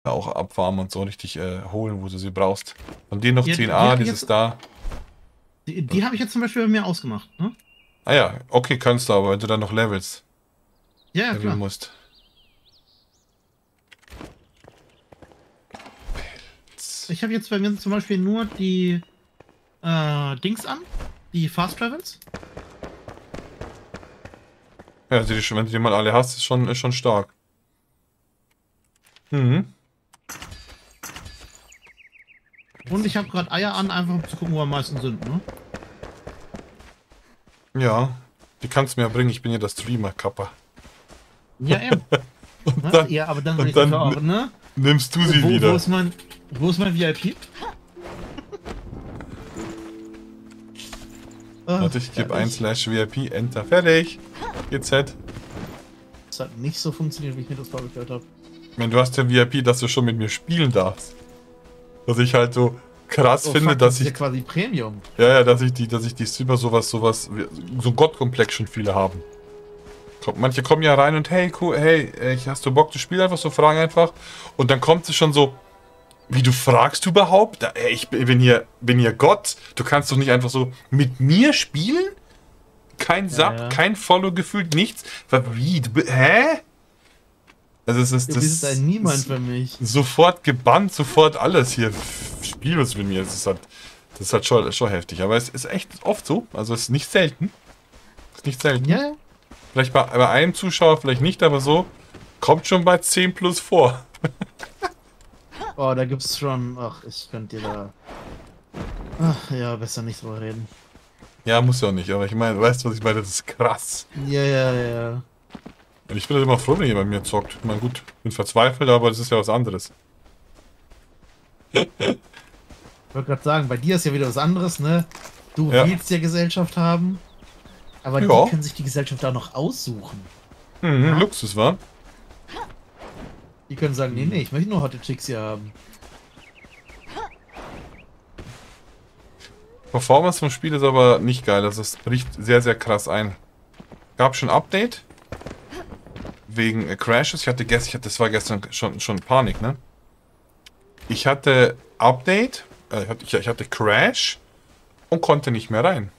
auch abfarmen und so richtig holen, wo du sie brauchst. Von denen noch Ja, 10a, dieses da. die habe ich jetzt zum Beispiel bei mir ausgemacht, ne? Ah ja, okay, kannst du, aber wenn du dann noch Ja, ja, leveln klar. musst. Ich habe jetzt bei mir zum Beispiel nur die Dings an, die Fast Travels. Ja, also wenn du die mal alle hast, ist schon stark. Mhm. Und ich habe gerade Eier an, einfach um zu gucken, wo am meisten sind, ne? Ja, die kannst du mir ja bringen, ich bin ja der Streamer-Kapper. Ja, eben. Und Ne? dann, Ja, aber dann sag und ich dafür dann auch, ne? nimmst du sie Wo wieder. ist mein VIP? Warte, ich gebe 1 Herrlich. slash VIP, Enter, fertig. GZ. Das hat nicht so funktioniert, wie ich mir das vorgestellt habe. Ich meine, du hast ja VIP, dass du schon mit mir spielen darfst. Was ich halt so krass Oh finde, fuck, das dass ist ja ich. quasi Premium. Ja, ja, dass ich die Streamer so Gott-Complexion viele haben. Manche kommen ja rein und hey, cool, hey, hast du Bock zu spielen? Einfach so, fragen einfach. Und dann kommt es schon so, wie du fragst überhaupt? Ey, bin hier Gott. Du kannst doch nicht einfach so mit mir spielen? Kein Ja, Sub, ja. kein Follow gefühlt, nichts. Wie? Hä? Also Du bist ein Niemand für mich. sofort gebannt, sofort alles hier. Spiel was mit mir. Das ist halt schon heftig. Aber es ist echt oft so. Also es ist nicht selten. Ist nicht selten. Ja, ja. Vielleicht bei einem Zuschauer, vielleicht nicht, aber so. Kommt schon bei 10 plus vor. Oh, da gibt's schon. Ach, ich könnte dir da. Ach ja, besser nicht drüber reden. Ja, muss ja auch nicht. Aber ich meine, weißt du, was ich meine? Das ist krass. Ja, ja, ja. Und ich bin halt immer froh, wenn jemand mir zockt. Ich meine, gut, bin verzweifelt, aber das ist ja was anderes. Ich wollte gerade sagen, bei dir ist ja wieder was anderes, ne? Du Ja. willst ja Gesellschaft haben, aber die Ja. können sich die Gesellschaft da noch aussuchen. Mhm, Ja? Luxus, wa? Die können sagen, nee, nee, ich möchte nur Hotte Chicks hier haben. Performance vom Spiel ist aber nicht geil. Also es bricht sehr, sehr krass ein. Gab schon Update. Wegen Crashes. Das war gestern schon Panik, ne? Ich hatte Update. Ich hatte Crash. Und konnte nicht mehr rein.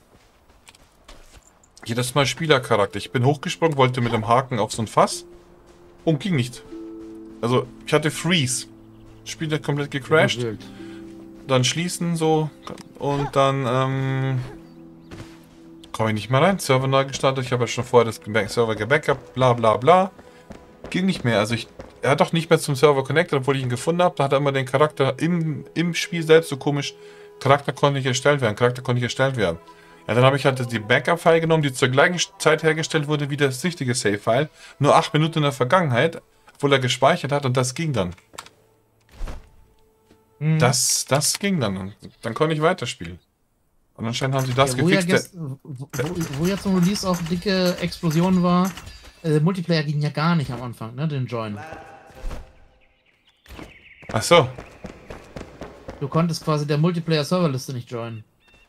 Jedes Mal Spielercharakter. Ich bin hochgesprungen, wollte mit dem Haken auf so ein Fass. Und ging nicht. Also, ich hatte Freeze. Spiel hat komplett gecrashed. Ja, wild. Dann schließen so. Und dann, komme ich nicht mehr rein. Server neu gestartet. Ich habe ja schon vorher das Server gebackupt. Bla bla bla. Ging nicht mehr. Also er hat doch nicht mehr zum Server connected, obwohl ich ihn gefunden habe. Da hat er immer den Charakter im Spiel selbst so komisch. Charakter konnte nicht erstellt werden. Charakter konnte nicht erstellt werden. Ja, dann habe ich halt die Backup-File genommen, die zur gleichen Zeit hergestellt wurde wie das richtige Save-File. Nur 8 Minuten in der Vergangenheit, obwohl er gespeichert hat und das ging dann. Mhm. Das ging dann. Und dann konnte ich weiterspielen. Und anscheinend haben sie das Ja, wo, ja gefixt. wo ja zum Release auch dicke Explosion war, Multiplayer ging ja gar nicht am Anfang, ne, den Join. Ach so. Du konntest quasi der Multiplayer-Serverliste nicht joinen.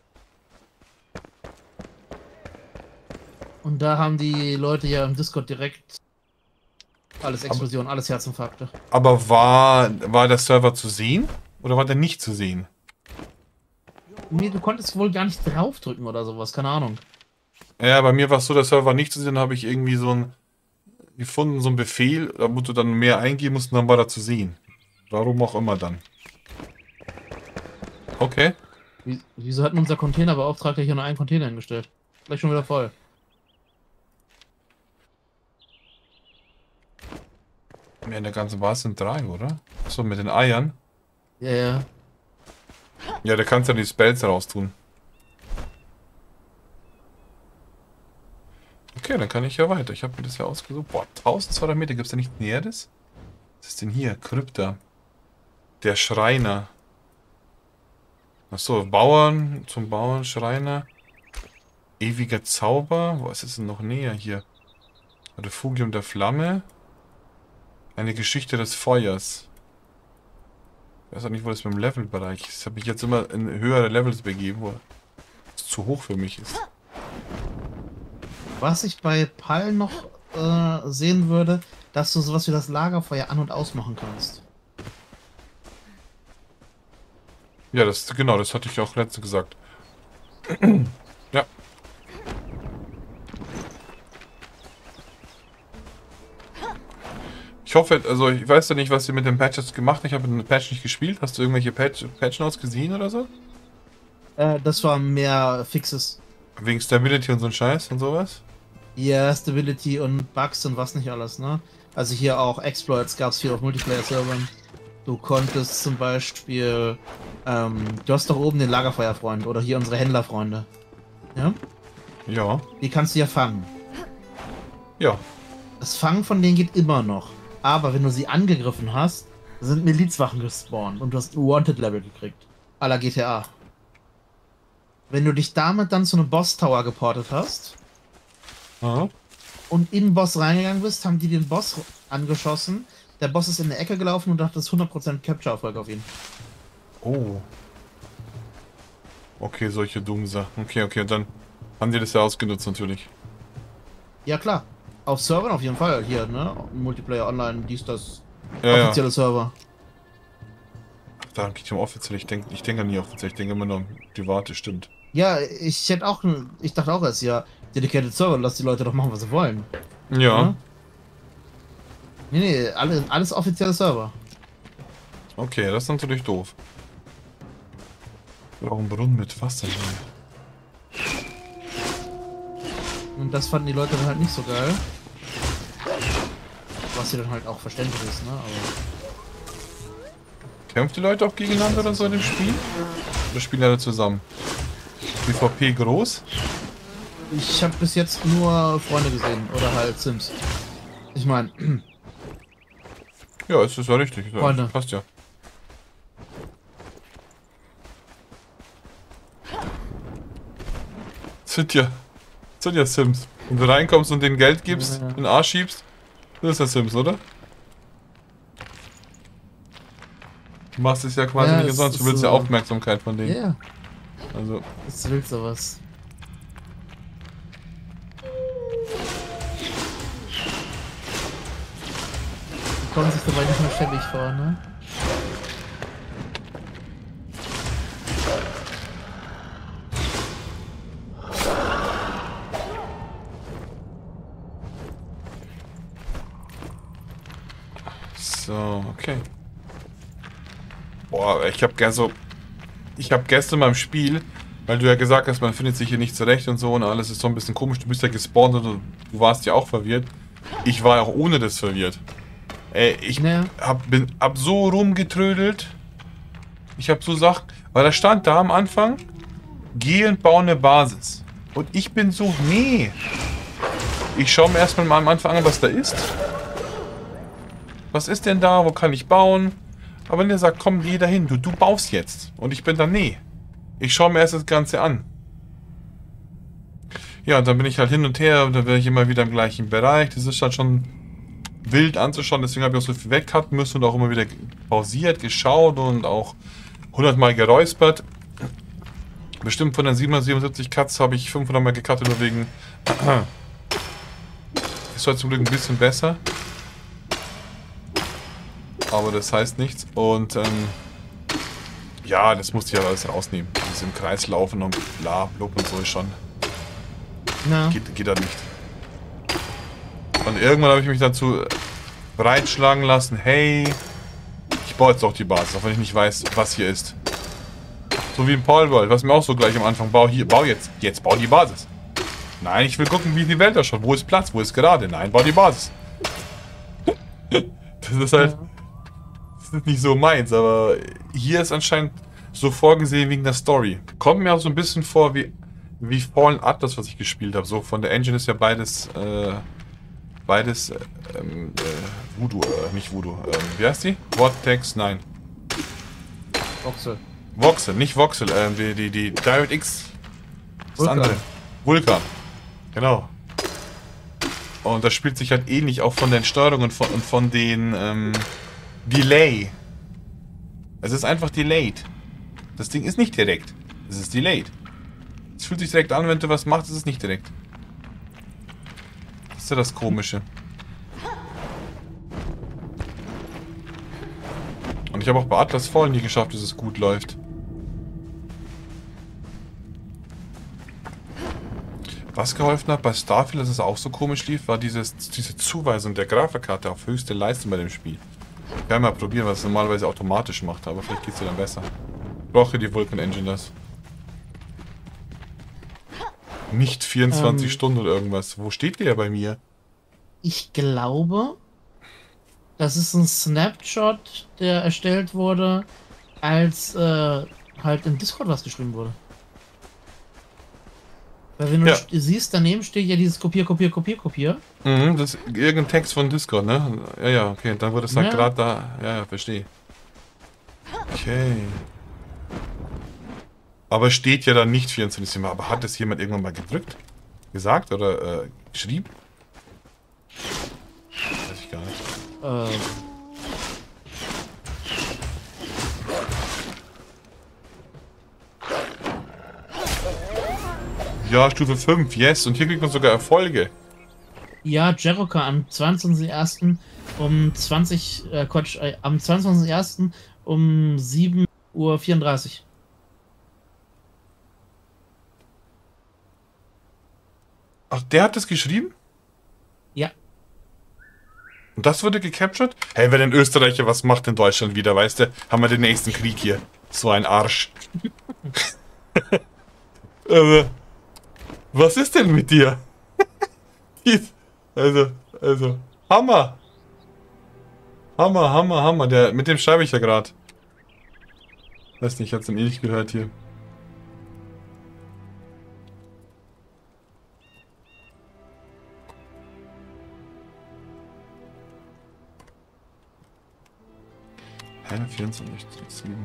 Und da haben die Leute ja im Discord direkt alles Explosion, alles Herzinfarkte. Aber war der Server zu sehen? Oder war der nicht zu sehen? Nee, du konntest wohl gar nicht draufdrücken oder sowas, keine Ahnung. Ja, bei mir war es so, der Server war nicht zu sehen, habe ich irgendwie gefunden, so ein Befehl, da wo du dann mehr eingeben musst und dann war da zu sehen. Warum auch immer dann. Okay. Wieso hat denn unser Containerbeauftragter hier nur einen Container hingestellt? Vielleicht schon wieder voll. Ja, in der ganzen Bar sind 3, oder? So, mit den Eiern. Ja, ja. Ja, da kannst du ja die Spells raustun. Okay, dann kann ich ja weiter. Ich habe mir das ja ausgesucht. Boah, 1200 Meter. Gibt es da nicht Näheres? Was ist denn hier? Krypta. Der Schreiner. Achso, Bauern. Zum Bauern, Schreiner. Ewiger Zauber. Wo ist es denn noch näher hier? Refugium der Flamme. Eine Geschichte des Feuers. Ich weiß auch nicht, wo das beim Levelbereich ist. Ich habe mich jetzt immer in höhere Levels begeben, wo es zu hoch für mich ist. Was ich bei Pal noch sehen würde, dass du sowas wie das Lagerfeuer an- und ausmachen kannst. Ja, genau, das hatte ich auch letztens gesagt. Ja. Ich hoffe, also ich weiß ja nicht, was ihr mit den Patches gemacht habt. Ich habe den Patch nicht gespielt. Hast du irgendwelche Patch Notes gesehen oder so? Das war mehr Fixes. Wegen Stability und so ein Scheiß und sowas? Ja, Stability und Bugs und was nicht alles, ne? Also hier auch Exploits gab es viel auf Multiplayer-Servern. Du konntest zum Beispiel, du hast doch oben den Lagerfeuerfreund oder hier unsere Händlerfreunde. Ja? Ja. Die kannst du ja fangen. Ja. Das Fangen von denen geht immer noch. Aber wenn du sie angegriffen hast, sind Milizwachen gespawnt und du hast ein Wanted-Level gekriegt. À la GTA. Wenn du dich damit dann zu einem Boss-Tower geportet hast Aha. und in den Boss reingegangen bist, haben die den Boss angeschossen. Der Boss ist in der Ecke gelaufen und dachte, das ist 100% Capture-Erfolg auf ihn. Oh. Okay, solche dummen Sachen. Okay, und dann haben die das ja ausgenutzt natürlich. Ja, klar. Auf Servern auf jeden Fall. Hier, ne? Multiplayer Online, dies, das. Ja, Offizielle Server. Ach, da geht es um offiziell. Ich denke nie offiziell. Ich denke immer nur um private, stimmt. Ja, ich dachte auch erst, ja, Dedicated Server, lass die Leute doch machen, was sie wollen. Ja. Ne? Nee, alles offizielle Server. Okay, das ist natürlich doof. Warum Brunnen mit Wasser? Und das fanden die Leute dann halt nicht so geil. Was hier dann halt auch verständlich ist, ne? Aber Kämpft die Leute auch gegeneinander oder so in dem Spiel? Oder spielen alle zusammen? PvP groß? ich habe bis jetzt nur Freunde gesehen oder halt Sims. Ich meine, Ja, es ist ja richtig. Freunde. Passt ja. Sind ja Sims. Wenn du reinkommst und denen Geld gibst, in den Arsch schiebst, das ist ja Sims, oder? Du machst es ja quasi Ja, nicht es umsonst, du ist willst ja so. Aufmerksamkeit von denen. ja, Also, es will sowas. Die kommen sich dabei nicht mehr schäbig vor, ne? so, okay. Boah, ich habe gestern beim Spiel, weil du ja gesagt hast, man findet sich hier nicht zurecht und so und alles ist so ein bisschen komisch, du bist ja gespawnt und du warst ja auch verwirrt. Ich war auch ohne das verwirrt. Ey, ich Ja. hab so rumgetrödelt. Ich hab so Sachen, weil da stand da am Anfang, geh und baue eine Basis. Und ich bin so, nee. Ich schaue mir erstmal mal am Anfang an, was da ist. Was ist denn da? Wo kann ich bauen? Aber wenn der sagt, komm, geh dahin, du baust jetzt. Und ich bin dann, nee. Ich schaue mir erst das Ganze an. Ja, und dann bin ich halt hin und her und dann bin ich immer wieder im gleichen Bereich. Das ist halt schon wild anzuschauen, deswegen habe ich auch so viel wegcutten müssen und auch immer wieder pausiert, geschaut und auch 100 Mal geräuspert. Bestimmt von den 777 Cuts habe ich 500 Mal gecuttet, nur wegen... Ist heute zum Glück ein bisschen besser. Aber das heißt nichts. Und ja, das musste ich ja alles rausnehmen. Dieses im Kreis laufen und bla, blub und so ist schon... Ja. Geht da nicht. Und irgendwann habe ich mich dazu breitschlagen lassen, hey, ich baue jetzt auch die Basis, auch wenn ich nicht weiß, was hier ist. So wie im Palworld, was mir auch so gleich am Anfang, bau jetzt bau die Basis. Nein, ich will gucken, wie die Welt ausschaut. Wo ist Platz, wo ist gerade? Nein, bau die Basis. Das ist halt, das ist nicht so meins, aber hier ist anscheinend so vorgesehen wegen der Story. Kommt mir auch so ein bisschen vor wie Fallen Atlas, was ich gespielt habe. So von der Engine ist ja beides Voodoo, nicht Voodoo. Wie heißt die? Vortex, nein. Voxel. Voxel, nicht Voxel, die DirectX. Das Vulkan. andere. Vulkan. Genau. Und das spielt sich halt ähnlich auch von den Steuerungen und von den Delay. Es ist einfach delayed. Das Ding ist nicht direkt. Es ist delayed. Es fühlt sich direkt an, wenn du was machst, ist es nicht direkt. Das ist ja das Komische. Und ich habe auch bei Atlas Fallen nie geschafft, dass es gut läuft. Was geholfen hat bei Starfield, dass es auch so komisch lief, war diese Zuweisung der Grafikkarte auf höchste Leistung bei dem Spiel. Ich kann mal probieren, was es normalerweise automatisch macht, aber vielleicht geht es ja dann besser. Ich brauche die Vulkan Engine das. Nicht 24 Stunden oder irgendwas. Wo steht der bei mir? Ich glaube, das ist ein Snapshot, der erstellt wurde, als halt im Discord was geschrieben wurde. Weil wenn du Ja. siehst, daneben steht ja dieses Kopier, Kopier, Kopier, Kopier. Mhm, das ist irgendein Text von Discord, ne? Ja, ja, okay. Dann wurde es halt Ja. gerade da. Ja, ja, verstehe. Okay. Aber steht ja dann nicht 24. Aber hat das jemand irgendwann mal gedrückt? Gesagt oder geschrieben? Weiß ich gar nicht. Ja, Stufe 5, yes. Und hier kriegt man sogar Erfolge. Ja, Jeroka am 22.01. um 20, am 22.01. um 7:34 Uhr. Ach, der hat das geschrieben? Ja. Und das wurde gecaptured? Hey, wenn ein Österreicher was macht in Deutschland wieder, weißt du, haben wir den nächsten Krieg hier. So ein Arsch. Was ist denn mit dir? also, Hammer. Hammer. Mit dem schreibe ich ja gerade. Weiß nicht, ich hab's ihm eh nicht gehört hier. Hä? 24,7.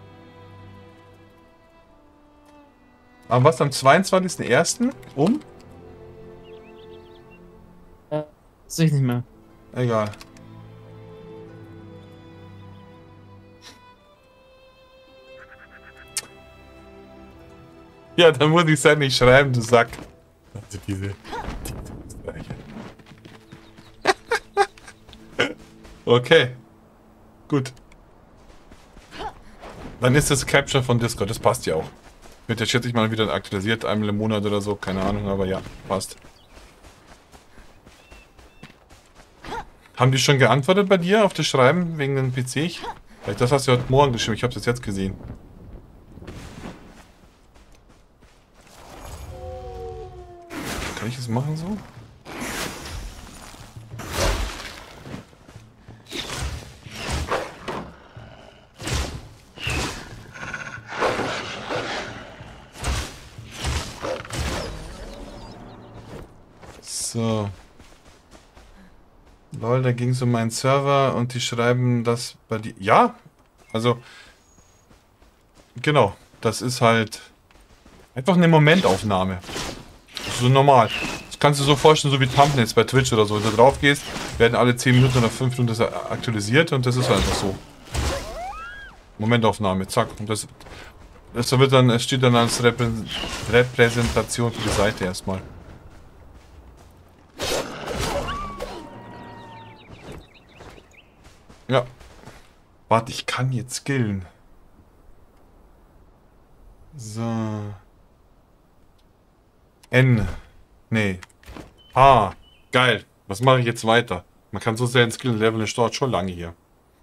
Aber was am 22.01. um? Sehe ich nicht mehr. Egal. Ja, dann muss ich es ja nicht schreiben, du Sack. Also diese Österreicher. Okay. Gut. Dann ist das Capture von Discord, das passt ja auch. Wird ja, schätze ich mal, wieder aktualisiert, einmal im Monat oder so, keine Ahnung, aber ja, passt. Haben die schon geantwortet bei dir auf das Schreiben wegen dem PC? Vielleicht das hast du heute Morgen geschrieben, ich habe das jetzt gesehen. Kann ich das machen so? So. Lol, da ging es um meinen Server und die schreiben das bei dir. Ja, also. Genau, das ist halt einfach eine Momentaufnahme. Das ist so normal. Das kannst du so vorstellen, so wie Thumbnails bei Twitch oder so. Wenn du drauf gehst, werden alle 10 Minuten oder 5 Minuten aktualisiert und das ist halt einfach so. Momentaufnahme, zack. Und das wird dann, es steht dann als Repräsentation für die Seite erstmal. Ja. Warte, ich kann jetzt skillen. So. N. Nee. H. Geil. Was mache ich jetzt weiter? Man kann so sehr in Skill Level, das dauert schon lange hier.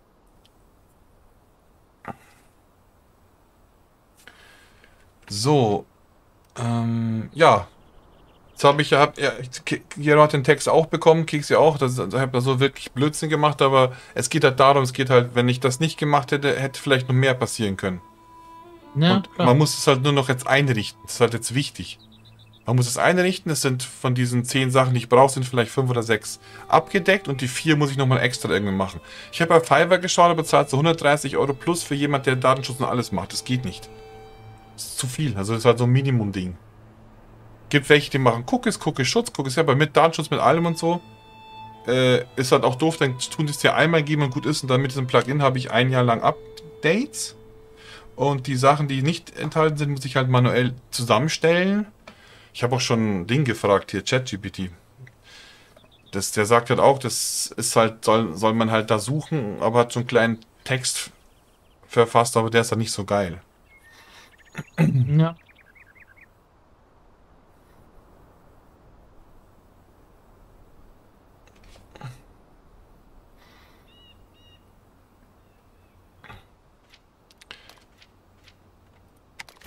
So. Ja. Jetzt habe ich ja, Gero hat den Text auch bekommen, Keks ja auch. Ich habe da so wirklich Blödsinn gemacht, aber es geht halt darum, wenn ich das nicht gemacht hätte, hätte vielleicht noch mehr passieren können. Ja, Und klar. man muss es halt nur noch jetzt einrichten. Das ist halt jetzt wichtig. Man muss es einrichten. Es sind von diesen 10 Sachen, die ich brauche, sind vielleicht 5 oder 6 abgedeckt und die 4 muss ich nochmal extra irgendwie machen. Ich habe bei Fiverr geschaut, aber bezahlt so 130 € plus für jemand, der Datenschutz und alles macht. Das geht nicht. Das ist zu viel. Also das ist halt so ein Minimum-Ding. Gibt welche, die machen Cookies, Cookies selber mit Datenschutz, mit allem und so. Ist halt auch doof, dann tun die es dir einmal geben und gut ist und dann mit diesem Plugin habe ich ein Jahr lang Updates. Und die Sachen, die nicht enthalten sind, muss ich halt manuell zusammenstellen. Ich habe auch schon ein Ding gefragt hier, ChatGPT. Der sagt halt auch, das ist halt, soll man halt da suchen, aber hat so einen kleinen Text verfasst, aber der ist dann nicht so geil. Ja.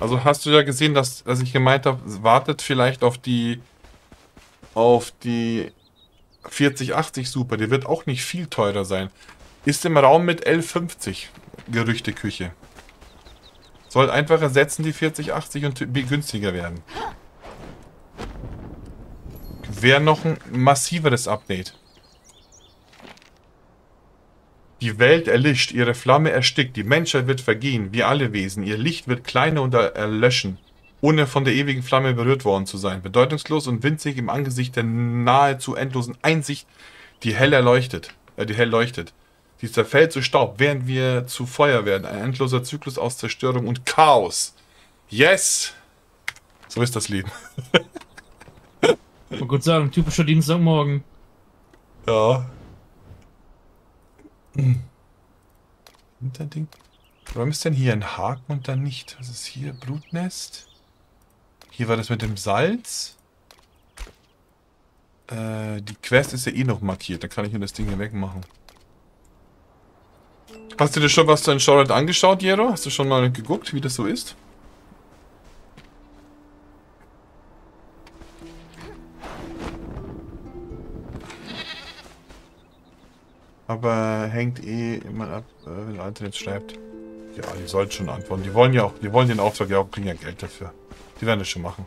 Also hast du ja gesehen, dass ich gemeint habe, wartet vielleicht auf die 4080 Super. Die wird auch nicht viel teurer sein. Ist im Raum mit L50 Gerüchteküche. Soll einfach ersetzen die 4080 und günstiger werden. Wäre noch ein massiveres Update. Die Welt erlischt, ihre Flamme erstickt, die Menschheit wird vergehen, wie alle Wesen, ihr Licht wird kleiner und erlöschen, ohne von der ewigen Flamme berührt worden zu sein. Bedeutungslos und winzig im Angesicht der nahezu endlosen Einsicht, die hell leuchtet. Die zerfällt zu Staub, während wir zu Feuer werden. Ein endloser Zyklus aus Zerstörung und Chaos. Yes! So ist das Leben. Ich wollte gut sagen, typischer Dienstagmorgen. Ja. Ding. Warum ist denn hier ein Haken und dann nicht? Was ist hier? Blutnest? Hier war das mit dem Salz. Die Quest ist ja eh noch markiert. Dann kann ich mir das Ding hier wegmachen. Hast du dir schon was zu Enshrouded angeschaut, Jero? Hast du schon mal geguckt, wie das so ist? Aber hängt eh immer ab, wenn der Internet schreibt. Ja, die sollten schon antworten. Die wollen den Auftrag ja auch, kriegen ja Geld dafür. Die werden das schon machen.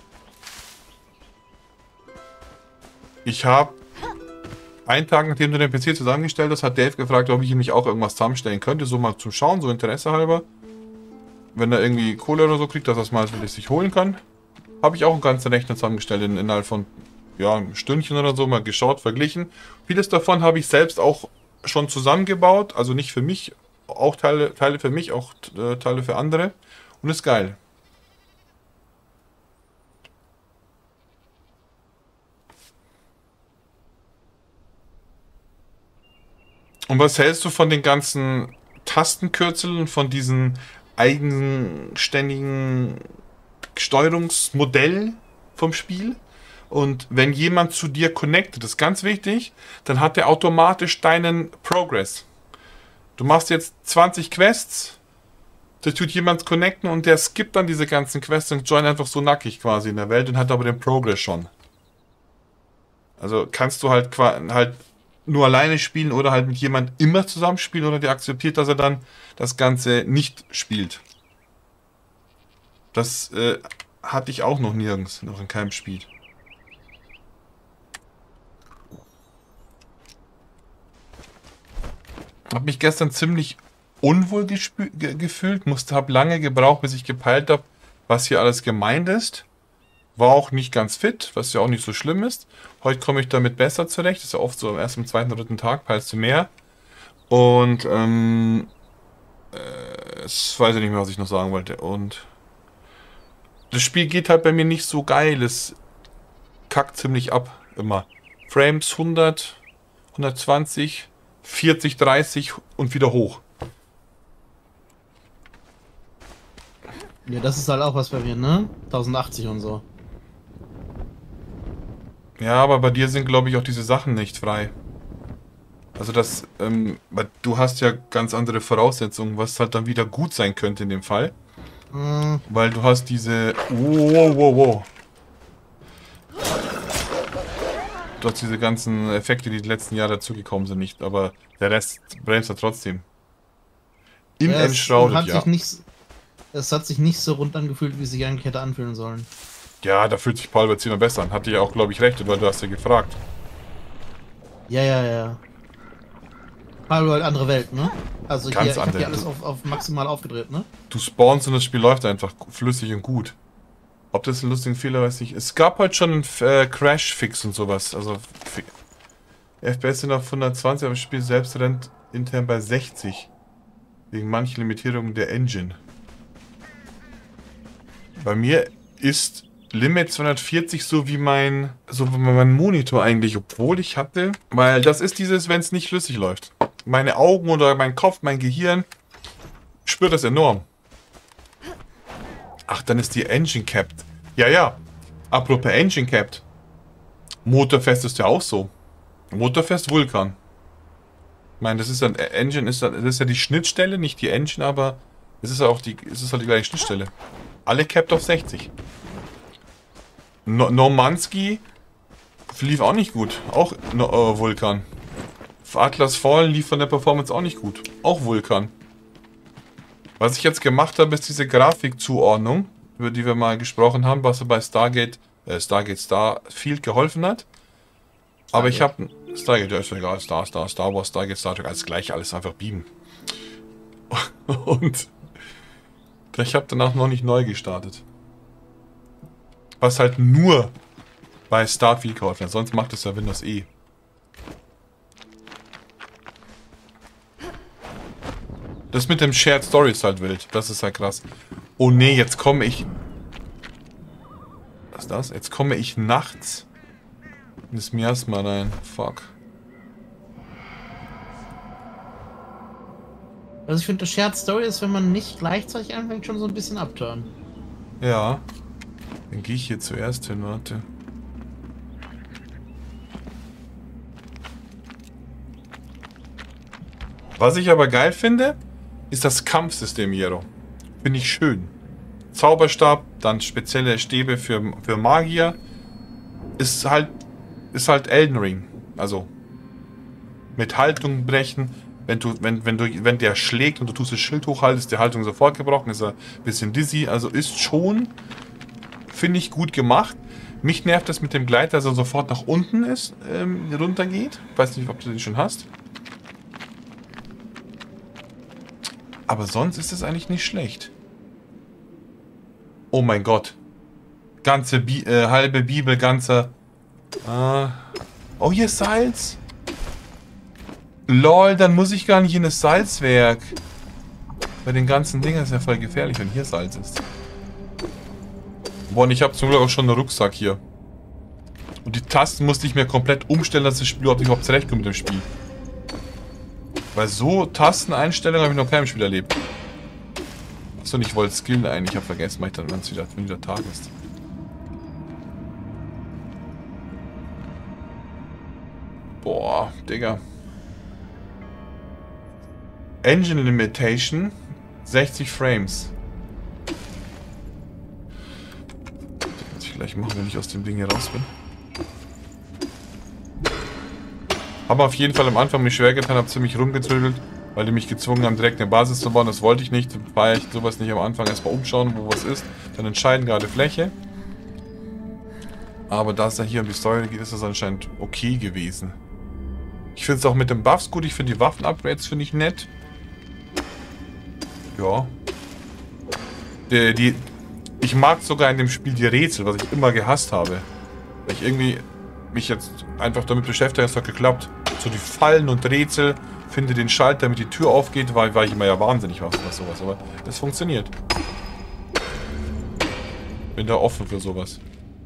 Ich habe einen Tag, nachdem du den PC zusammengestellt hast, hat Dave gefragt, ob ich ihm nicht auch irgendwas zusammenstellen könnte, so mal zum Schauen, so Interesse halber. Wenn er irgendwie Kohle oder so kriegt, dass er es mal sich holen kann. Habe ich auch einen ganzen Rechner zusammengestellt, innerhalb von ein Stündchen oder so, mal geschaut, verglichen. Vieles davon habe ich selbst auch schon zusammengebaut, also nicht für mich, auch Teile für mich, auch Teile für andere. Und ist geil. Und was hältst du von den ganzen Tastenkürzeln, von diesen eigenständigen Steuerungsmodell vom Spiel? Und wenn jemand zu dir connectet, das ist ganz wichtig, dann hat er automatisch deinen Progress. Du machst jetzt 20 Quests, da tut jemand connecten und der skippt dann diese ganzen Quests und joint einfach so nackig quasi in der Welt und hat aber den Progress schon. Also kannst du halt nur alleine spielen oder halt mit jemand immer zusammenspielen oder der akzeptiert, dass er dann das Ganze nicht spielt. Das hatte ich auch noch nirgends, noch in keinem Spiel. Habe mich gestern ziemlich unwohl gefühlt, habe lange gebraucht, bis ich gepeilt habe, was hier alles gemeint ist. War auch nicht ganz fit, was ja auch nicht so schlimm ist. Heute komme ich damit besser zurecht. Das ist ja oft so, erst am zweiten, dritten Tag peilst du mehr. Und das weiß ich nicht mehr, was ich noch sagen wollte. Und das Spiel geht halt bei mir nicht so geil. Es kackt ziemlich ab, immer. Frames 100, 120, 40, 30 und wieder hoch. Ja, das ist halt auch was bei mir, ne? 1080 und so. Ja, aber bei dir sind, glaube ich, auch diese Sachen nicht frei. Also das, du hast ja ganz andere Voraussetzungen, was halt dann wieder gut sein könnte in dem Fall. Weil du hast diese... Wow. Du hast diese ganzen Effekte, die letzten Jahre dazugekommen sind, nicht. Aber der Rest bremst ja trotzdem. In Enshrouded, ja. Es hat sich nicht so rund angefühlt, wie es sich eigentlich hätte anfühlen sollen. Ja, da fühlt sich Paul jetzt immer besser an. Hatte ja auch, glaube ich, recht, weil du hast ja gefragt. Ja. Paul halt andere Welt, ne? Also Ganz hier, ich hab andere. hier alles auf maximal aufgedreht, ne? Du spawnst und das Spiel läuft einfach flüssig und gut. Ob das ein lustiger Fehler, weiß ich. Es gab halt schon einen Crash-Fix und sowas. Also FPS sind auf 120, aber das Spiel selbst rennt intern bei 60. Wegen manchen Limitierungen der Engine. Bei mir ist Limit 240 so wie mein Monitor eigentlich, obwohl ich hatte, weil das ist dieses, wenn es nicht flüssig läuft. Meine Augen oder mein Kopf, mein Gehirn spürt das enorm. Ach, dann ist die Engine capped. Ja. Apropos Engine capped. Motorfest ist ja auch so. Motorfest Vulkan. Ich meine, das ist dann das ist ja die Schnittstelle, nicht die Engine, aber es ist halt die gleiche Schnittstelle. Alle capped auf 60. Normanski lief auch nicht gut. Auch Vulkan. Atlas Fallen lief von der Performance auch nicht gut. Auch Vulkan. Was ich jetzt gemacht habe, ist diese Grafikzuordnung, über die wir mal gesprochen haben, was bei Starfield geholfen hat. Aber ich habe... Stargate, ja, ist egal. Star Wars, Stargate, Star Trek, alles gleich, alles einfach beamen. Und ich habe danach noch nicht neu gestartet. Was halt nur bei Starfield geholfen hat, sonst macht es ja Windows E. Das mit dem Shared Story ist halt wild, das ist halt krass. Oh nee, jetzt komme ich... Was ist das? Jetzt komme ich nachts in das Miasma rein. Fuck. Also ich finde, das Shared Story ist, wenn man nicht gleichzeitig anfängt, schon so ein bisschen abturnen. Ja. Dann gehe ich hier zuerst hin, warte. Was ich aber geil finde, ist das Kampfsystem hier. Finde ich schön. Zauberstab, dann spezielle Stäbe für Magier. Ist halt Elden Ring. Also mit Haltung brechen. Wenn der schlägt und du tust das Schild hochhalten, ist die Haltung sofort gebrochen. Ist er ein bisschen dizzy. Also ist schon, finde ich, gut gemacht. Mich nervt das mit dem Gleiter, dass er sofort nach unten ist, runter geht. Weiß nicht, ob du den schon hast. Aber sonst ist es eigentlich nicht schlecht. Oh mein Gott. Ganze halbe Bibel, ganzer... oh, hier ist Salz. Lol, dann muss ich gar nicht in das Salzwerk. Bei den ganzen Dingen ist ja voll gefährlich, wenn hier Salz ist. Boah, und ich habe zum Glück auch schon einen Rucksack hier. Und die Tasten musste ich mir komplett umstellen, dass das Spiel überhaupt zurechtkommt mit dem Spiel. Weil so Tasteneinstellungen habe ich noch keinem Spiel erlebt. Achso, ich wollte skillen ein. Ich habe vergessen, wenn es wieder Tag ist. Boah, Digga. Engine Limitation 60 Frames. Das muss ich gleich machen, wenn ich aus dem Ding hier raus bin. Habe auf jeden Fall am Anfang mich schwer getan, habe ziemlich rumgezögert, weil die mich gezwungen haben, direkt eine Basis zu bauen. Das wollte ich nicht, weil ich sowas nicht am Anfang erstmal umschauen, wo was ist. Dann entscheiden gerade Fläche. Aber da es ja hier um die Story geht, ist das anscheinend okay gewesen. Ich finde es auch mit den Buffs gut. Ich finde die Waffen-Upgrades finde ich nett. Ja. Ich mag sogar in dem Spiel die Rätsel, was ich immer gehasst habe. Weil ich irgendwie mich jetzt einfach damit beschäftige, es hat geklappt. So die Fallen und Rätsel, finde den Schalter, damit die Tür aufgeht, war ich immer ja wahnsinnig was sowas. Aber das funktioniert. Bin da offen für sowas.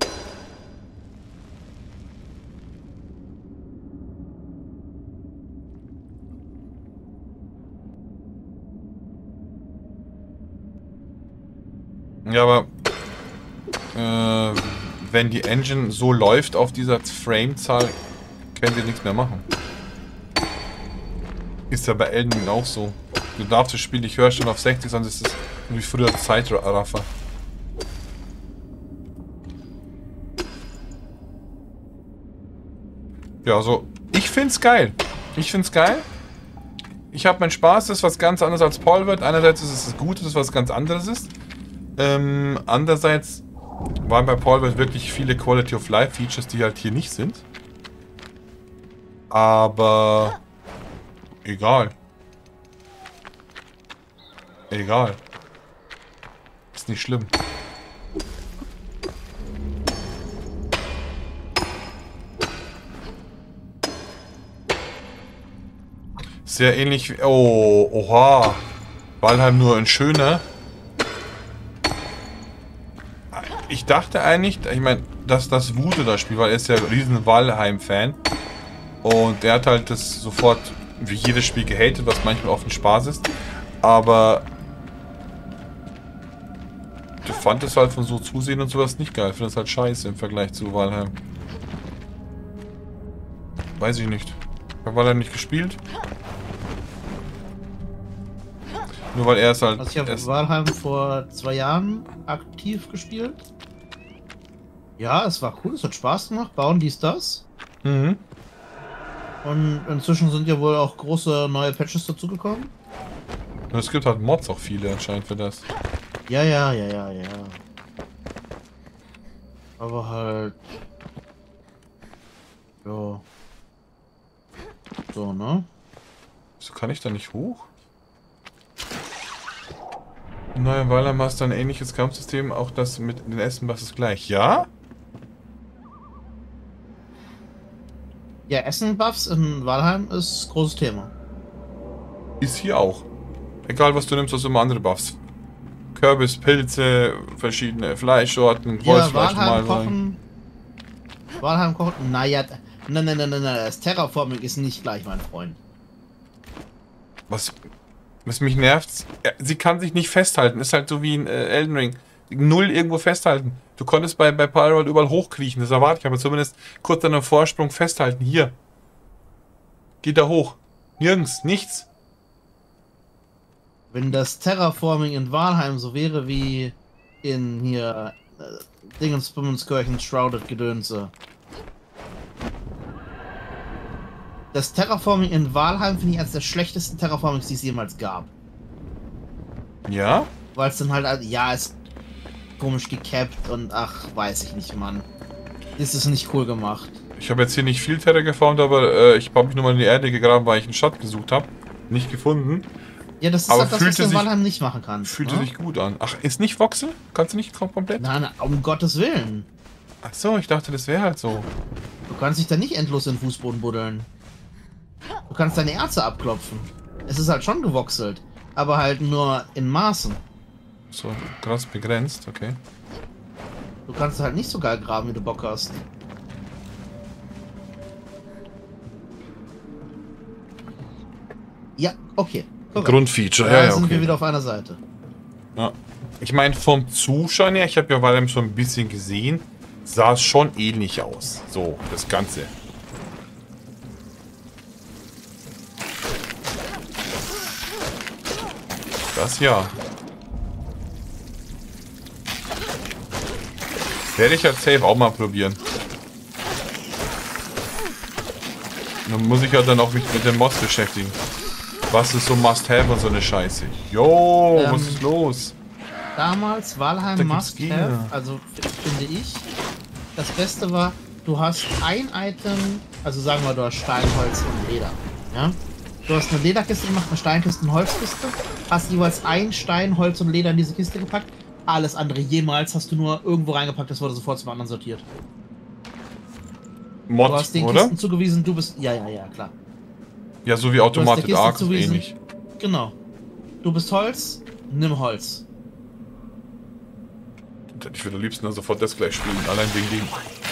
Ja, aber wenn die Engine so läuft auf dieser Frame-Zahl, können wir nichts mehr machen. Ist ja bei Elden Ring auch so. Du darfst das Spiel nicht höher stellen auf 60, sonst ist es wie früher Zeitraffer. Ja, also ich find's geil. Ich find's geil. Ich habe meinen Spaß, das ist was ganz anderes als Palworld. Einerseits ist es gut, dass es was ganz anderes ist. Andererseits waren bei Palworld wirklich viele Quality of Life Features, die halt hier nicht sind. Aber egal. Egal. Ist nicht schlimm. Sehr ähnlich wie... Oh, oha. Valheim nur ein schöner. Ich dachte eigentlich, ich meine, dass das Wute das Spiel, weil er ist ja ein riesen Valheim-Fan. Und er hat halt das sofort, wie jedes Spiel, gehatet, was manchmal oft ein Spaß ist. Aber ich fand es halt von so Zusehen und sowas nicht geil. Ich finde es halt scheiße im Vergleich zu Valheim. Weiß ich nicht. Ich habe Valheim nicht gespielt. Nur weil er es halt... Also ich habe erst- Valheim vor 2 Jahren aktiv gespielt. Ja, es war cool, es hat Spaß gemacht. Bauen dies, das. Mhm. Und inzwischen sind ja wohl auch große neue Patches dazugekommen. Und es gibt halt Mods auch viele anscheinend für das. Ja, ja, ja, ja, ja. Aber halt. Ja. So, ne? Wieso kann ich da nicht hoch? Neue Valheim hast du ein ähnliches Kampfsystem, auch das mit den Essen, was ist gleich. Ja? Ja, Essen-Buffs in Valheim ist großes Thema. Ist hier auch. Egal was du nimmst, hast du immer andere Buffs. Kürbis, Pilze, verschiedene Fleischsorten, Ja, Wolfsfleisch mal Valheim sein. kochen. Valheim kochen. Naja, nein. Das Terraforming ist nicht gleich, mein Freund. Was mich nervt, sie kann sich nicht festhalten. Ist halt so wie in Elden Ring. Null irgendwo festhalten. Du konntest bei Palworld überall hochkriechen, das erwarte ich, aber zumindest kurz an einem Vorsprung festhalten. Hier. Geht da hoch. Nirgends, nichts. Wenn das Terraforming in Valheim so wäre wie in hier Dingensbummenskirchen Shrouded Gedönse. Das Terraforming in Valheim finde ich eines der schlechtesten Terraformings, die es jemals gab. Ja? Weil es dann halt, ja, ist komisch gecapped und ach, weiß ich nicht, Mann. Das ist nicht cool gemacht. Ich habe jetzt hier nicht viel Terraformt, aber ich habe mich nur mal in die Erde gegraben, weil ich einen Schatten gesucht habe. Nicht gefunden. Ja, das ist Aber halt das, was fühlte du in sich- Valheim nicht machen kannst. Fühlte Ne? sich gut an. Ach, ist nicht Voxel? Kannst du nicht komplett? Nein, um Gottes Willen. Ach so, ich dachte, das wäre halt so. Du kannst dich da nicht endlos in den Fußboden buddeln. Du kannst deine Erze abklopfen. Es ist halt schon gewoxelt. Aber halt nur in Maßen. So krass begrenzt, okay. Du kannst halt nicht so geil graben, wie du Bock hast. Ja, okay. Korrekt. Grundfeature, Da ja, ja, sind wir okay. wieder auf einer Seite. Ja. Ich meine, vom Zuschauen her, ich habe ja Valheim schon ein bisschen gesehen, sah es schon ähnlich aus. So, das Ganze. Das ja. Werde ich ja safe auch mal probieren. Dann muss ich ja dann auch mich mit den Mods beschäftigen. Was ist so Must-Have und so eine Scheiße. Jo, was ist los? Damals Da Valheim gibt's Must Gegner. Have, also finde ich, das Beste war, du hast ein Item, also sagen wir, du hast Stein, Holz und Leder. Ja? Du hast eine Lederkiste gemacht, eine Steinkiste, eine Holzkiste, hast jeweils ein Stein, Holz und Leder in diese Kiste gepackt. Alles andere jemals hast du nur irgendwo reingepackt, das wurde sofort zum anderen sortiert. Du Mod, hast den oder? Kisten zugewiesen, du bist. Ja, klar. Ja, so wie der Automated Kiste Arc, zugewiesen. ähnlich. Genau. Du bist Holz, nimm Holz. Ich würde am liebsten dann sofort das gleich spielen, allein wegen dem.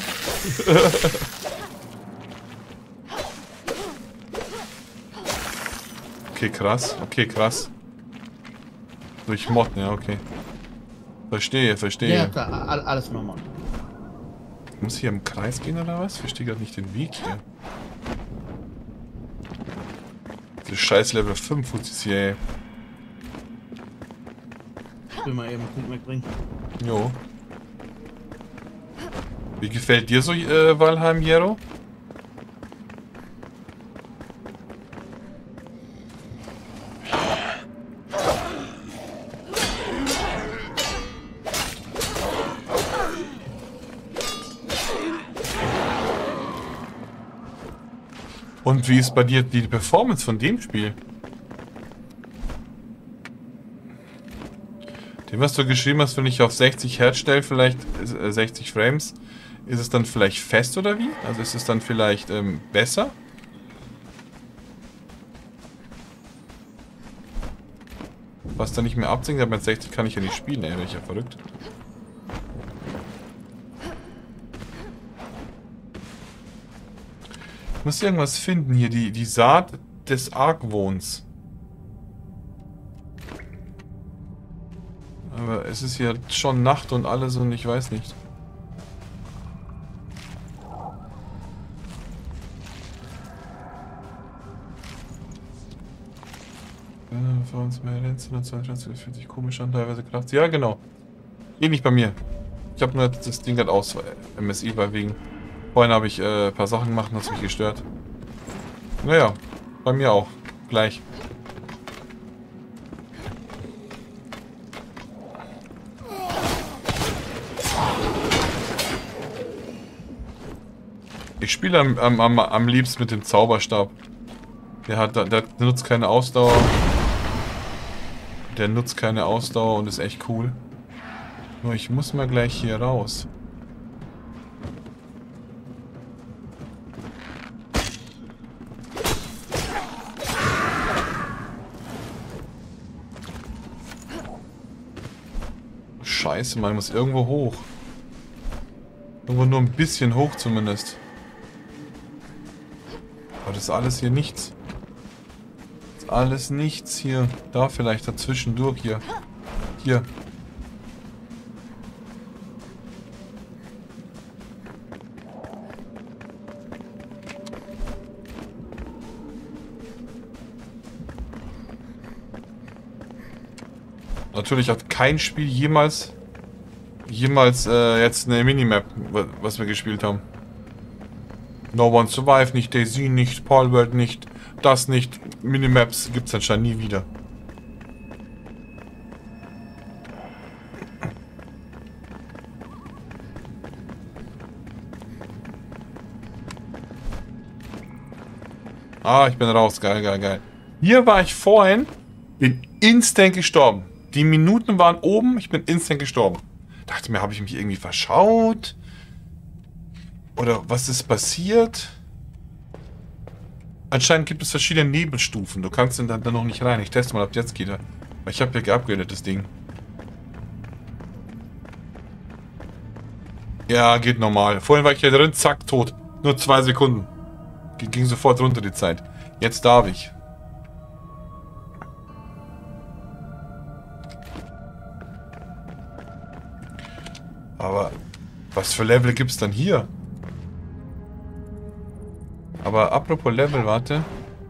Okay, krass. Okay, krass. Durch Mod, ja, okay. Verstehe, verstehe. Ja, klar, alles normal. Ich muss hier im Kreis gehen oder was? Verstehe gerade nicht den Weg hier. Diese scheiß Level 5 Fuzis hier, ey. Ich will mal eben einen Punkt mitbringen. Jo. Wie gefällt dir so Valheim, Jero? Und wie ist bei dir die Performance von dem Spiel? Dem, was du geschrieben hast, wenn ich auf 60 Hertz stelle, vielleicht 60 Frames, ist es dann vielleicht fest oder wie? Also ist es dann vielleicht besser? Was dann nicht mehr absinkt, aber mit 60 kann ich ja nicht spielen, ey, bin ich ja verrückt. Ich muss irgendwas finden hier, die Saat des Argwohns. Aber es ist ja schon Nacht und alles und ich weiß nicht. Das fühlt sich komisch an, teilweise Kraft. Ja, genau. Geht nicht bei mir. Ich habe nur das Ding gerade aus MSI, weil wegen... Vorhin habe ich ein paar Sachen gemacht und das hat mich gestört. Naja, bei mir auch. Gleich. Ich spiele am liebsten mit dem Zauberstab. Der nutzt keine Ausdauer. Der nutzt keine Ausdauer und ist echt cool. Nur ich muss mal gleich hier raus. Scheiße, man muss irgendwo hoch. Irgendwo nur ein bisschen hoch zumindest. Aber das ist alles hier nichts. Das ist alles nichts hier. Da vielleicht dazwischen durch hier. Hier. Natürlich hat kein Spiel jemals jetzt eine Minimap, was wir gespielt haben. No One Survive, nicht DayZ, nicht Palworld, nicht das, nicht Minimaps gibt es anscheinend nie wieder. Ah, ich bin raus, geil, geil, geil. Hier war ich vorhin, bin instant gestorben. Die Minuten waren oben, ich bin instant gestorben. Dachte mir, habe ich mich irgendwie verschaut? Oder was ist passiert? Anscheinend gibt es verschiedene Nebelstufen. Du kannst dann noch nicht rein. Ich teste mal, ob jetzt geht. Weil ich habe ja geupgradet, das Ding. Ja, geht normal. Vorhin war ich hier drin, zack, tot. Nur 2 Sekunden. Ging sofort runter die Zeit. Jetzt darf ich. Aber was für Level gibt es dann hier? Aber apropos Level, warte.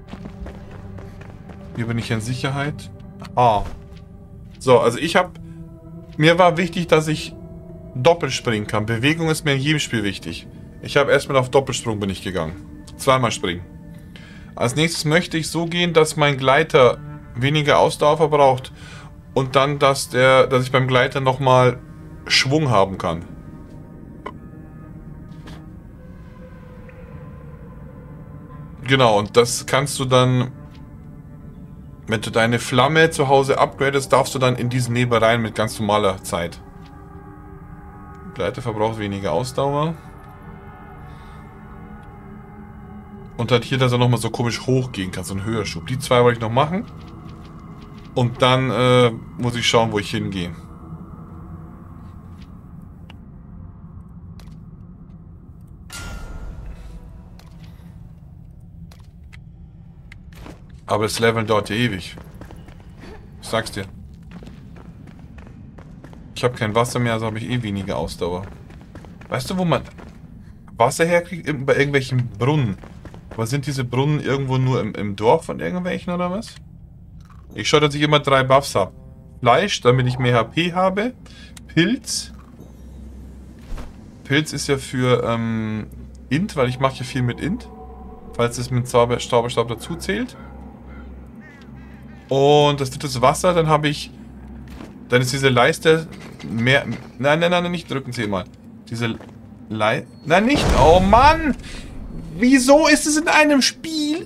Hier bin ich in Sicherheit. Ah. So, also mir war wichtig, dass ich doppelt springen kann. Bewegung ist mir in jedem Spiel wichtig. Ich habe erstmal auf Doppelsprung bin ich gegangen. 2-mal springen. Als nächstes möchte ich so gehen, dass mein Gleiter weniger Ausdauer verbraucht. Und dann, dass ich beim Gleiter nochmal Schwung haben kann. Genau, und das kannst du dann, wenn du deine Flamme zu Hause upgradest, darfst du dann in diesen Nebel rein mit ganz normaler Zeit. Gleiter verbraucht weniger Ausdauer. Und halt hier, dass er nochmal so komisch hochgehen kann, so ein Höherschub. Die 2 wollte ich noch machen. Und dann muss ich schauen, wo ich hingehe. Aber das Leveln dauert ja ewig. Ich sag's dir. Ich habe kein Wasser mehr, also habe ich eh weniger Ausdauer. Weißt du, wo man Wasser herkriegt? Bei irgendwelchen Brunnen. Aber sind diese Brunnen irgendwo nur im Dorf von irgendwelchen oder was? Ich schaue, dass ich immer 3 Buffs habe. Fleisch, damit ich mehr HP habe. Pilz. Pilz ist ja für Int, weil ich mache ja viel mit Int. Falls es mit Zauberstab dazu zählt. Und das dritte ist Wasser, dann habe ich... Dann ist diese Leiste mehr... Nein, nein, nein, nicht drücken, 10-mal. Diese Leiste... Nein, nicht! Oh Mann! Wieso ist es in einem Spiel?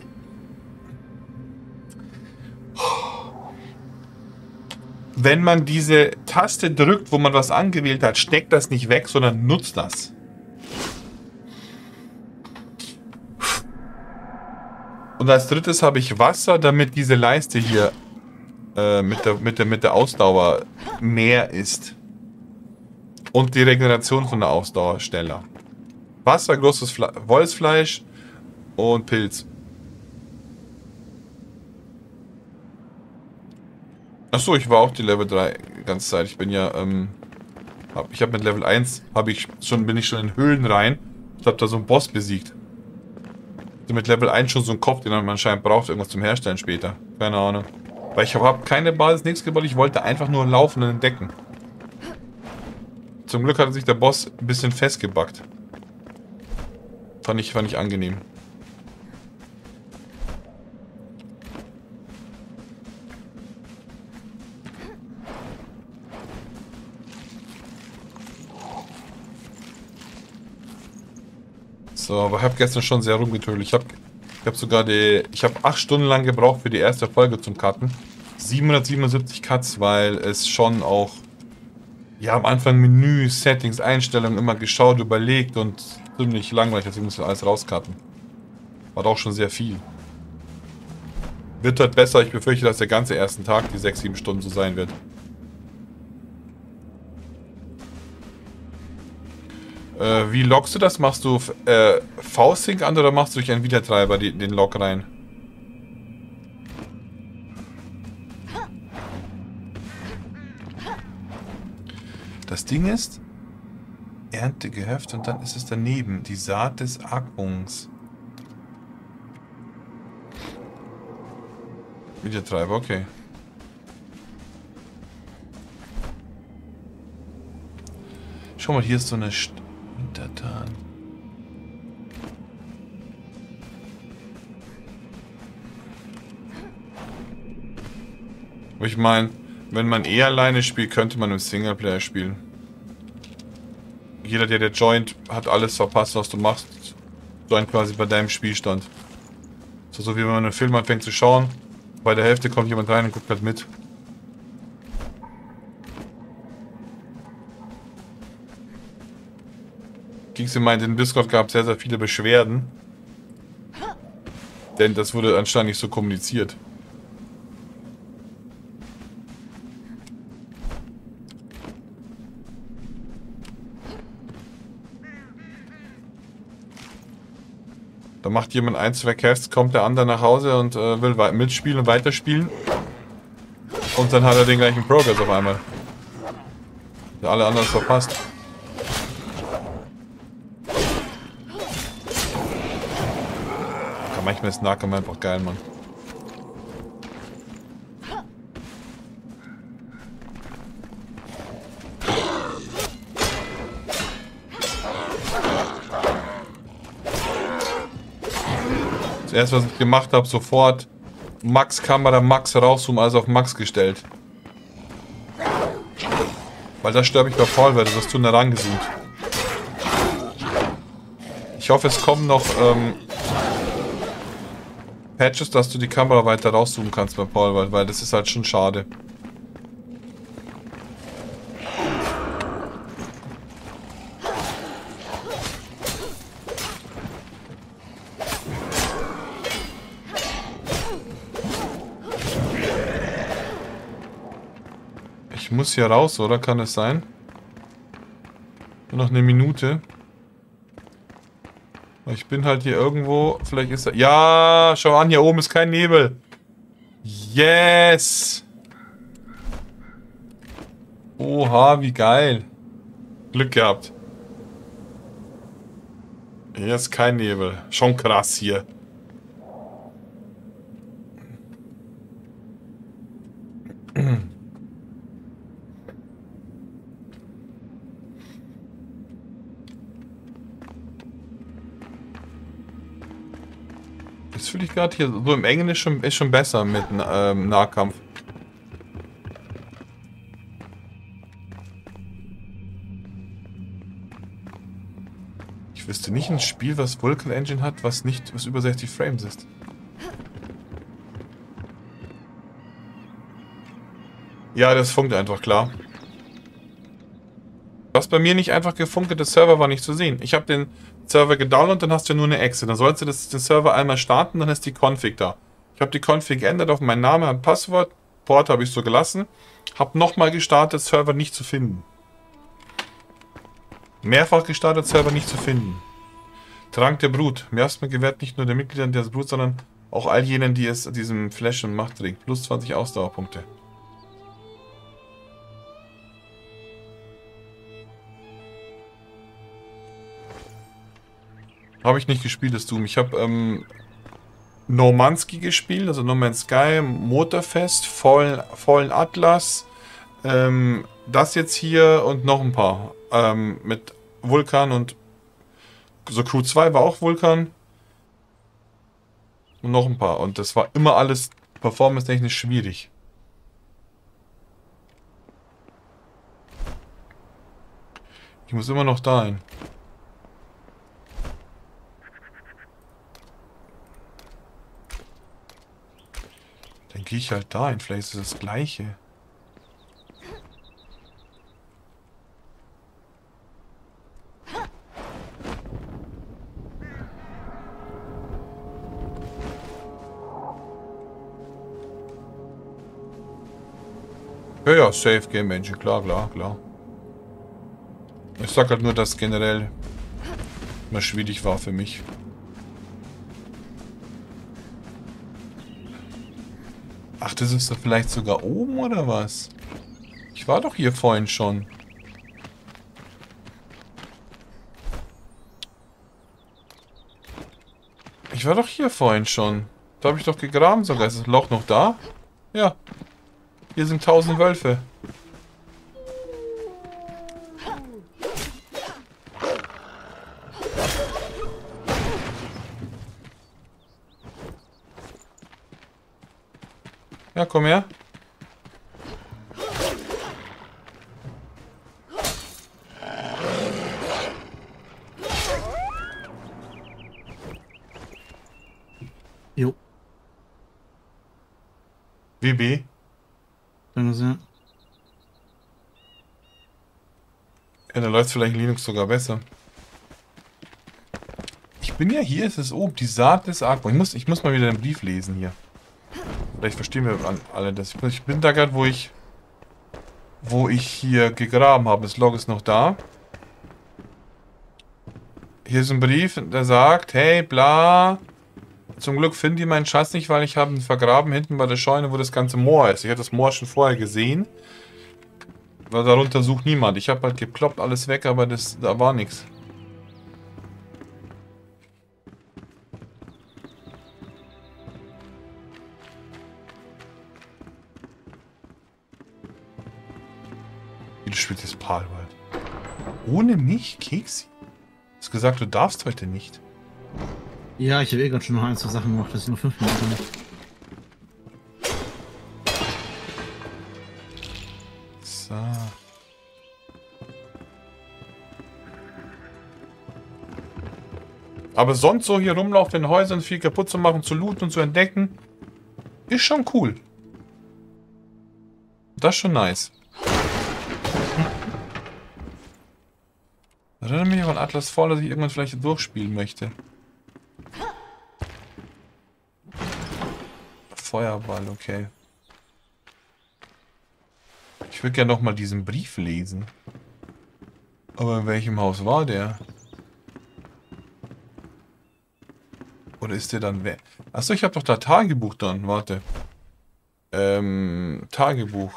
Wenn man diese Taste drückt, wo man was angewählt hat, steckt das nicht weg, sondern nutzt das. Und als drittes habe ich Wasser, damit diese Leiste hier mit der Ausdauer mehr ist. Und die Regeneration von der Ausdauer schneller. Wasser, großes Wolfsfleisch und Pilz. Achso, ich war auch die Level 3 die ganze Zeit. Ich bin ja, ich habe mit Level 1 bin ich schon in Höhlen rein. Ich habe da so einen Boss besiegt. Also mit Level 1 schon so einen Kopf, den man anscheinend braucht, irgendwas zum Herstellen später. Keine Ahnung. Weil ich habe keine Basis, nichts gebaut. Ich wollte einfach nur laufen und entdecken. Zum Glück hat sich der Boss ein bisschen festgebackt. Fand ich angenehm. So, aber ich habe gestern schon sehr rumgetötet. Ich habe sogar ich habe 8 Stunden lang gebraucht für die erste Folge zum Cutten. 777 Cuts, weil es schon auch, ja, am Anfang Menü, Settings, Einstellungen immer geschaut, überlegt und ziemlich langweilig, deswegen muss ich alles rauscutten. War doch schon sehr viel. Wird halt besser, ich befürchte, dass der ganze ersten Tag die 6, 7 Stunden so sein wird. Wie loggst du das? Machst du V-Sync an oder machst du durch einen Wiedertreiber den Log rein? Das Ding ist, Erntegehöft und dann ist es daneben, die Saat des Argwungs. Wiedertreiber, okay. Schau mal, hier ist so eine Untertan. Aber ich meine, wenn man alleine spielt, könnte man im Singleplayer spielen. Jeder, der joint, hat alles verpasst, was du machst. Joint quasi bei deinem Spielstand. So wie wenn man einen Film anfängt zu schauen. Bei der Hälfte kommt jemand rein und guckt halt mit. Geeksy meint, in Discord gab es sehr, sehr viele Beschwerden. Denn das wurde anscheinend nicht so kommuniziert. Da macht jemand 1, 2 Casts, kommt der andere nach Hause und will mitspielen und weiterspielen. Und dann hat er den gleichen Progress auf einmal. Der alle anderen verpasst. Ja, manchmal ist Nahkampf einfach geil, Mann. Erst was ich gemacht habe, sofort Max Kamera, Max rauszoomen, also auf Max gestellt. Weil das sterbe ich bei Paul, weil das ist zu nah rangezoomt. Ich hoffe, es kommen noch Patches, dass du die Kamera weiter rauszoomen kannst bei Paul, weil das ist halt schon schade. Ich muss hier raus, oder? Kann es sein? Nur noch eine Minute. Ich bin halt hier irgendwo. Vielleicht ist er. Ja, schau an, hier oben ist kein Nebel. Yes! Oha, wie geil. Glück gehabt. Hier ist kein Nebel. Schon krass hier. Das fühle ich gerade hier. So im Englisch ist schon besser mit Nahkampf. Ich wüsste nicht ein Spiel, was Vulkan Engine hat, was über 60 Frames ist. Ja, das funkt einfach, klar. Was bei mir nicht einfach gefunkt, der Server war nicht zu sehen. Ich habe den Server gedownloadet, dann hast du ja nur eine Exe. Dann sollst du den Server einmal starten, dann ist die Config da. Ich habe die Config geändert auf meinen Namen und Passwort. Port habe ich so gelassen. Habe nochmal gestartet, Server nicht zu finden. Mehrfach gestartet, Server nicht zu finden. Trank der Brut. Miasma gewährt nicht nur den Mitgliedern der Brut, sondern auch all jenen, die es diesem Flash und Macht trägt. Plus 20 Ausdauerpunkte. Habe ich nicht gespielt, das Doom. Ich habe Normanski gespielt, also No Man's Sky, Motorfest, Fallen Atlas, das jetzt hier und noch ein paar. Mit Vulkan und so Crew 2 war auch Vulkan. Und noch ein paar. Und das war immer alles performance-technisch schwierig. Ich muss immer noch dahin. Dann gehe ich halt dahin. Vielleicht ist es das Gleiche. Ja, ja, Safe Game Engine. Klar, klar, klar. Ich sag halt nur, dass generell immer schwierig war für mich. Ach, das ist doch vielleicht sogar oben, oder was? Ich war doch hier vorhin schon. Ich war doch hier vorhin schon. Da habe ich doch gegraben sogar. Ist das Loch noch da? Ja. Hier sind 1000 Wölfe. Ja, komm her. Jo. WB. Danke sehr. Ja, da läuft vielleicht Linux sogar besser. Ich bin ja hier, es ist oben, die Saat des Argwohns. Ich muss mal wieder den Brief lesen hier. Vielleicht verstehen wir alle das. Ich bin da gerade, wo ich hier gegraben habe. Das Log ist noch da. Hier ist ein Brief, der sagt, hey, bla. Zum Glück finde ich meinen Schatz nicht, weil ich habe ihn vergraben hinten bei der Scheune, wo das ganze Moor ist. Ich hatte das Moor schon vorher gesehen. Weil darunter sucht niemand. Ich habe halt gekloppt, alles weg, aber da war nichts. Wie du spielst jetzt Palwald. Ohne mich, Keksi? Du hast gesagt, du darfst heute nicht. Ja, ich habe eh gerade schon noch ein, zwei Sachen gemacht, das sind nur 5 Minuten. So. Aber sonst so hier rumlaufen in den Häusern, viel kaputt zu machen, zu looten und zu entdecken, ist schon cool. Das ist schon nice. Erinnere mich an Atlas Fall, dass ich irgendwann vielleicht durchspielen möchte. Feuerball, okay. Ich würde gerne nochmal diesen Brief lesen. Aber in welchem Haus war der? Oder ist der dann weg? Achso, ich habe doch da Tagebuch dann. Warte. Tagebuch.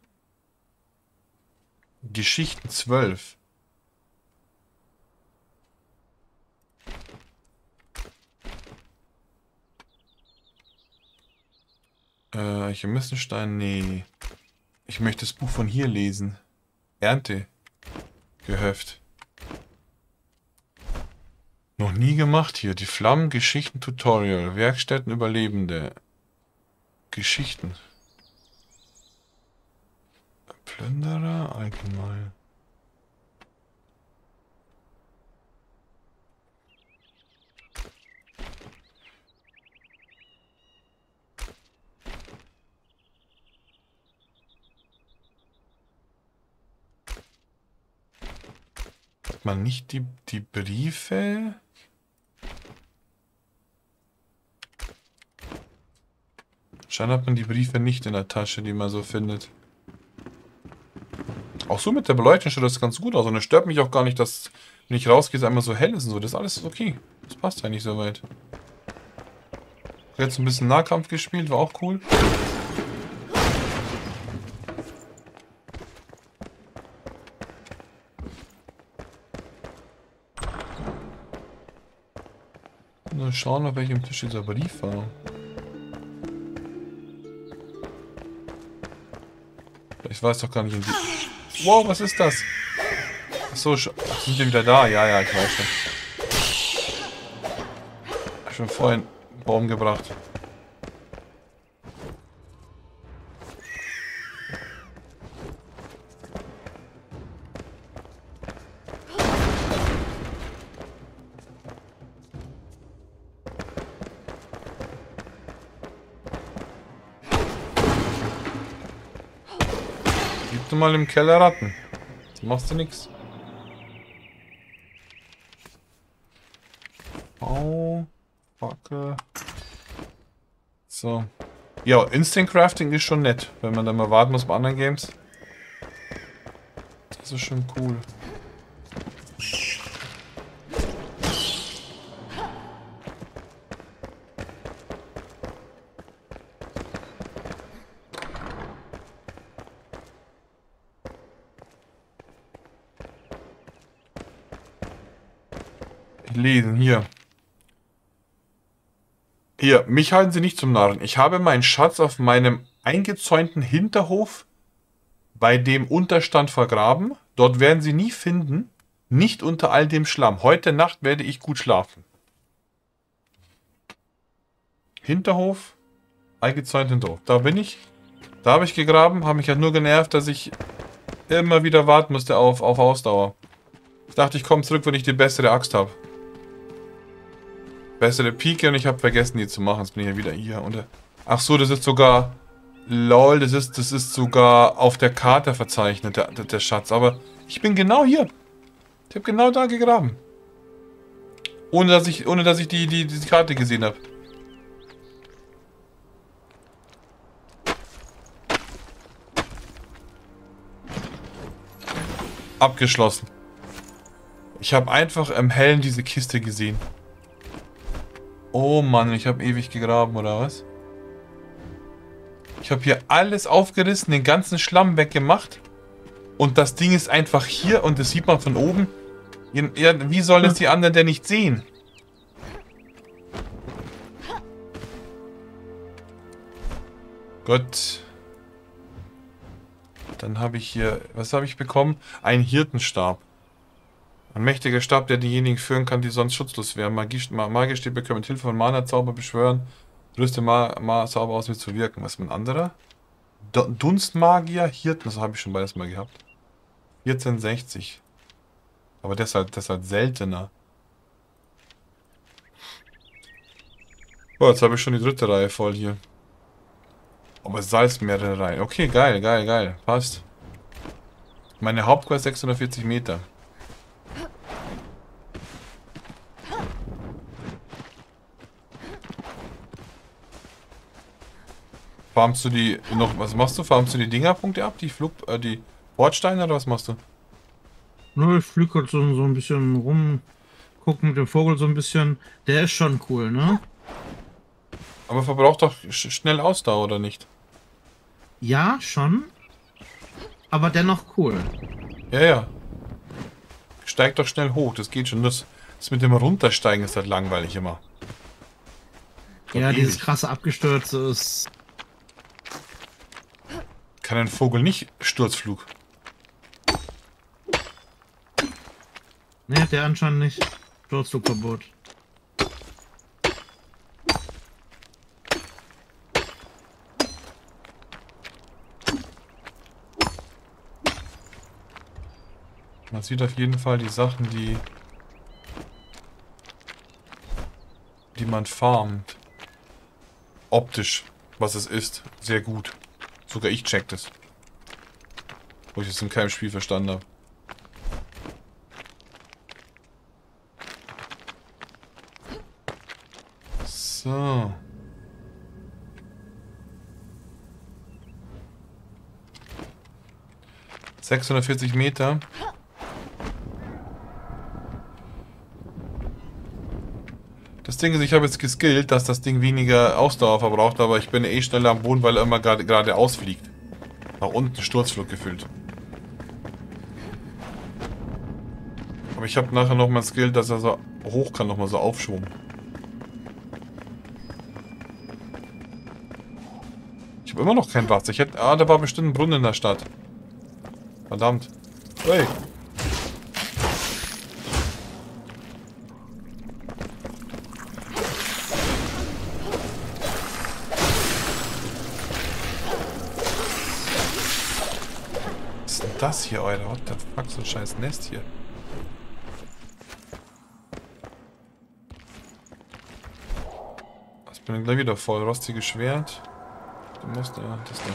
Geschichten 12. Archimestenstein, nee. Ich möchte das Buch von hier lesen. Ernte. Gehöft. Noch nie gemacht hier. Die Flammen, Geschichten, Tutorial. Werkstätten, Überlebende. Geschichten. Plünderer, allgemein. Hat man nicht die Briefe? Scheinbar hat man die Briefe nicht in der Tasche, die man so findet. Auch so mit der Beleuchtung schaut das ganz gut aus. Und es stört mich auch gar nicht, dass, wenn ich rausgehe, es einmal so hell ist und so. Das ist alles okay. Das passt ja nicht so weit. Jetzt ein bisschen Nahkampf gespielt, war auch cool. Mal schauen, auf welchem Tisch dieser Brief war. Ich weiß doch gar nicht. Wow, was ist das? Achso, sind wir wieder da? Ja, ja, ich weiß schon. Schon vorhin einen Baum gebracht. Gib du mal im Keller Ratten. Jetzt machst du nix. Oh, Fackel. So. Ja, Instant Crafting ist schon nett, wenn man dann mal warten muss bei anderen Games. Das ist schon cool. Lesen, hier. Hier, mich halten Sie nicht zum Narren. Ich habe meinen Schatz auf meinem eingezäunten Hinterhof bei dem Unterstand vergraben. Dort werden Sie nie finden. Nicht unter all dem Schlamm. Heute Nacht werde ich gut schlafen. Hinterhof, eingezäunt Hinterhof. Da bin ich. Da habe ich gegraben. Habe mich halt nur genervt, dass ich immer wieder warten musste auf Ausdauer. Ich dachte, ich komme zurück, wenn ich die bessere Axt habe. Bessere Pike und ich habe vergessen, die zu machen. Jetzt bin ich ja wieder hier. Und, ach so, das ist sogar... Lol, das ist sogar auf der Karte verzeichnet, der Schatz. Aber ich bin genau hier. Ich habe genau da gegraben. Ohne dass ich die Karte gesehen habe. Abgeschlossen. Ich habe einfach im Hellen diese Kiste gesehen. Oh Mann, ich habe ewig gegraben, oder was? Ich habe hier alles aufgerissen, den ganzen Schlamm weggemacht. Und das Ding ist einfach hier und das sieht man von oben. Ja, wie sollen es die anderen denn nicht sehen? Gut. Dann habe ich hier... Was habe ich bekommen? Ein Hirtenstab. Ein mächtiger Stab, der diejenigen führen kann, die sonst schutzlos wären. Magierstäbe können mit Hilfe von Mana-Zauber beschwören. Rüste Zauber aus, mit zu wirken. Was ist ein anderer? Dunstmagier, Hirten, das habe ich schon beides mal gehabt. 1460. Aber das ist halt seltener. Oh, jetzt habe ich schon die dritte Reihe voll hier. Aber Salz mehrere Reihen. Okay, geil, geil, geil. Passt. Meine Hauptquest 640 Meter. Farmst du die noch, was machst du? Farmst du die Dingerpunkte ab? Die Bordsteine oder was machst du? Nö, ich fliege halt so ein bisschen rum, guck mit dem Vogel so ein bisschen. Der ist schon cool, ne? Aber verbraucht doch schnell Ausdauer, oder nicht? Ja, schon. Aber dennoch cool. Ja, ja. Steigt doch schnell hoch, das geht schon. Das mit dem Runtersteigen ist halt langweilig immer. Ja, dieses krasse Abgestürze ist... Kann ein Vogel nicht Sturzflug? Ne, der anscheinend nicht. Sturzflugverbot. Man sieht auf jeden Fall die Sachen, die man farmt. Optisch, was es ist, sehr gut. Sogar ich check das. Wo ich es in keinem Spiel verstanden habe. So. ...640 Meter. Das Ding ist, ich habe jetzt geskillt, dass das Ding weniger Ausdauer verbraucht, aber ich bin eh schneller am Boden, weil er immer gerade ausfliegt. Nach unten Sturzflug gefüllt. Aber ich habe nachher nochmal Skill, dass er so hoch kann, nochmal so aufschoben. Ich habe immer noch kein Wasser. Da war bestimmt ein Brunnen in der Stadt. Verdammt. Hey. Was ist denn das hier, Alter? What the fuck, so ein scheiß Nest hier. Ich bin gleich wieder voll. Rostiges Schwert. Du musst, ja, das da.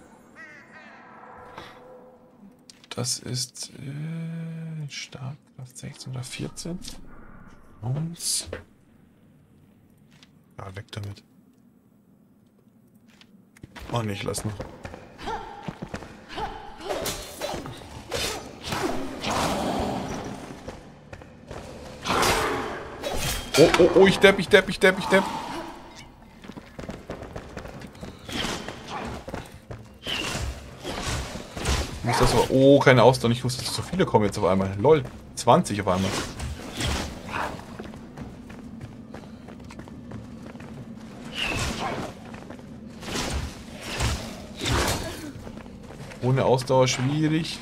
Das ist Startkraft 16 oder 14. Und ja, weg damit. Oh, nicht lassen. Oh, oh, oh, ich depp. Muss das aber. Oh, keine Ausdauer. Ich wusste, dass so viele kommen jetzt auf einmal. Lol. 20 auf einmal. Ohne Ausdauer schwierig.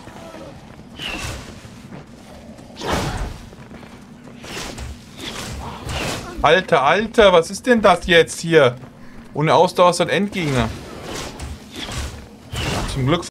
Alter, was ist denn das jetzt hier? Ohne Ausdauer ist das Endgegner. Zum Glück